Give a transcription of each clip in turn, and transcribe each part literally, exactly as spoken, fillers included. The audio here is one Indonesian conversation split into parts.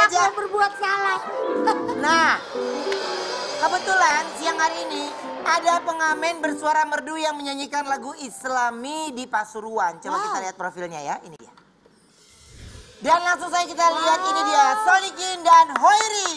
aja. Yang berbuat salah. Nah, kebetulan siang hari ini ada pengamen bersuara merdu yang menyanyikan lagu Islami di Pasuruan. Coba wow. kita lihat profilnya ya, ini dia. Dan langsung saja kita lihat, wow. ini dia Solikin dan Hoiri.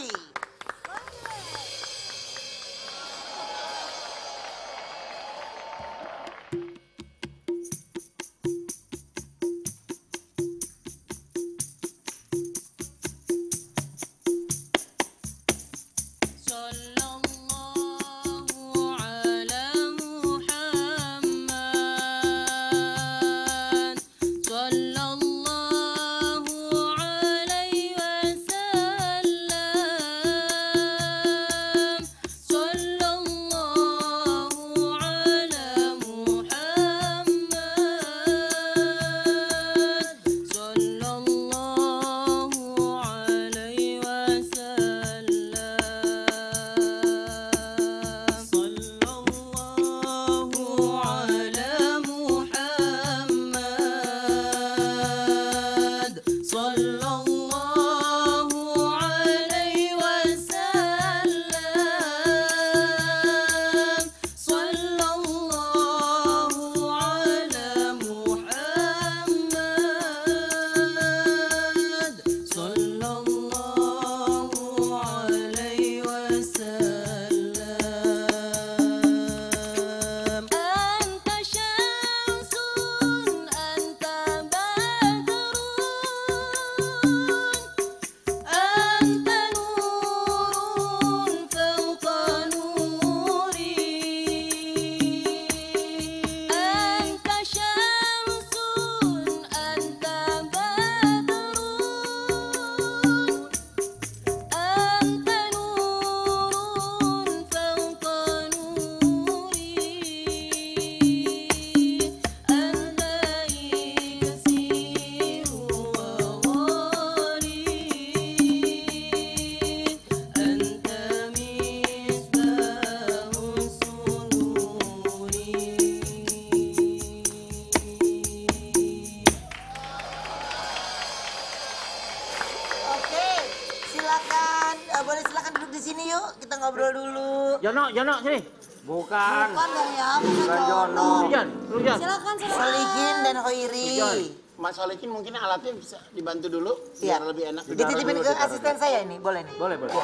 Ngobrol dulu. Jono, Jono sini. Bukan. Bukan dong ya, bukan Jono. Jan, lu Jan. Silakan, silakan. Solikin dan Hoiri. Mas Solikin mungkin alatnya bisa dibantu dulu ya. biar lebih enak. Dititipin ke asisten saya ini, boleh nih? Boleh, boleh. Ya.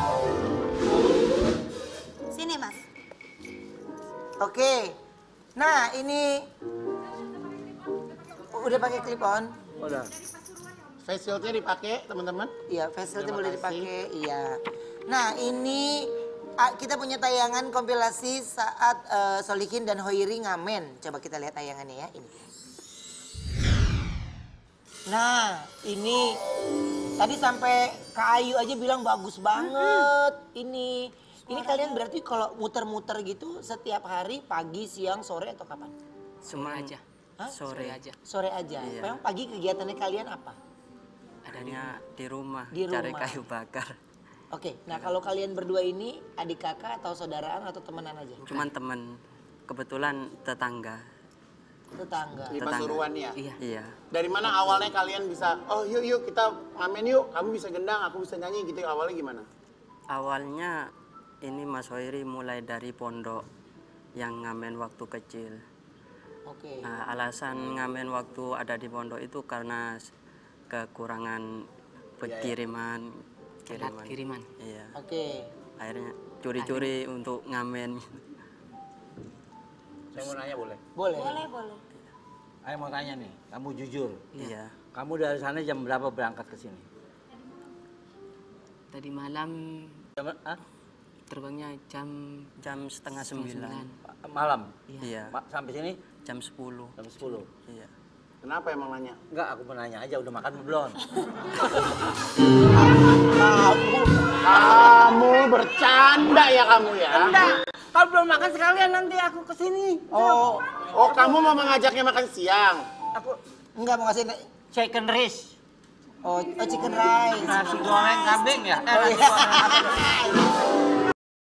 Sini, Mas. Oke. Nah, ini udah pakai clip on? Udah. Face shieldnya dipakai, teman-teman? Iya, face shieldnya boleh dipakai. Iya. Nah, ini kita punya tayangan kompilasi saat uh, Solikin dan Hoiri ngamen. Coba kita lihat tayangannya ya, ini. Nah, ini tadi sampai Kak Ayu aja bilang bagus banget. Ini, ini kalian berarti kalau muter-muter gitu setiap hari pagi, siang, sore atau kapan? Semua aja. Hah? Sore aja. Sore aja. Iya. Memang pagi kegiatannya kalian apa? Adanya di rumah, Di cari rumah. kayu bakar. Oke, nah kalau kalian berdua ini adik kakak atau saudaraan atau temenan aja? Cuman temen, kebetulan tetangga. Tetangga. Di Pasuruan ya? Iya. Iya. Dari mana awalnya kalian bisa, oh yuk yuk kita ngamen yuk, kamu bisa gendang, aku bisa nyanyi gitu, awalnya gimana? Awalnya ini Mas Hoiri mulai dari pondok yang ngamen waktu kecil. Oke. Nah, alasan ngamen waktu ada di pondok itu karena kekurangan kiriman. Kiriman. kiriman. Iya. Oke. Akhirnya curi-curi untuk ngamen. Saya mau nanya boleh? Boleh. Boleh, boleh. Saya mau tanya nih, kamu jujur. Iya. Kamu dari sana jam berapa berangkat ke sini? Tadi malam Jam, ah? terbangnya jam Jam setengah sembilan. Malam? Iya. Ma- Sampai sini? Jam sepuluh. Jam sepuluh? Iya. Kenapa emang nanya? Enggak, aku mau nanya aja, udah makan belum? Kamu, kamu bercanda ya kamu ya? Enggak, kalau belum makan sekalian nanti aku kesini. Oh, oh kamu mau mengajaknya makan siang? Aku Enggak mau kasih chicken rice. oh, oh chicken rice. Nasi goreng kambing ya? Eh, Oh, nasi iya. goreng kambing.